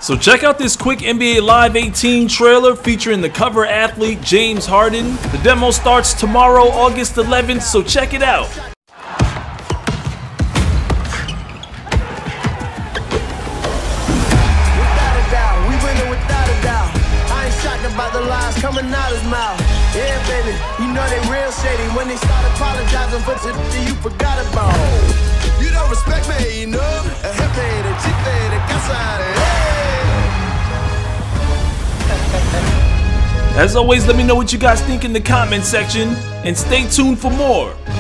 So check out this quick NBA Live 18 trailer featuring the cover athlete James Harden. The demo starts tomorrow, August 11th, so check it out. About the lies coming out his mouth. Yeah, baby, you know they real shady when they start apologizing for the you forgot about. You don't respect me, you know. A jefe, the chife, the casa, As always, let me know what you guys think in the comment section, and stay tuned for more.